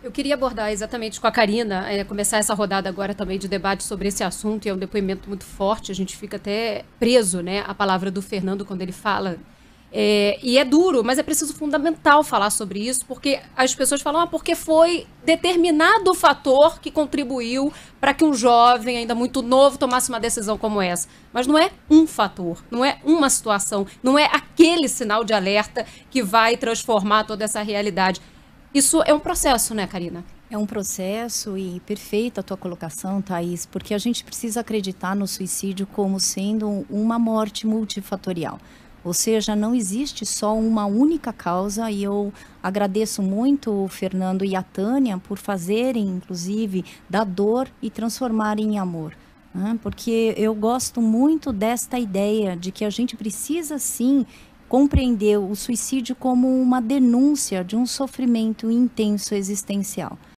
Eu queria abordar exatamente com a Karina, começar essa rodada agora também de debate sobre esse assunto, e é um depoimento muito forte, a gente fica até preso, né, à palavra do Fernando quando ele fala. E é duro, mas é preciso fundamental falar sobre isso, porque as pessoas falam, porque foi determinado fator que contribuiu para que um jovem ainda muito novo tomasse uma decisão como essa. Mas não é um fator, não é uma situação, não é aquele sinal de alerta que vai transformar toda essa realidade. Isso é um processo, né, Karina? É um processo e perfeita a tua colocação, Thaís, porque a gente precisa acreditar no suicídio como sendo uma morte multifatorial. Ou seja, não existe só uma única causa e eu agradeço muito o Fernando e a Tânia por fazerem, inclusive, da dor e transformarem em amor. Né? Porque eu gosto muito desta ideia de que a gente precisa, sim, compreender o suicídio como uma denúncia de um sofrimento intenso existencial.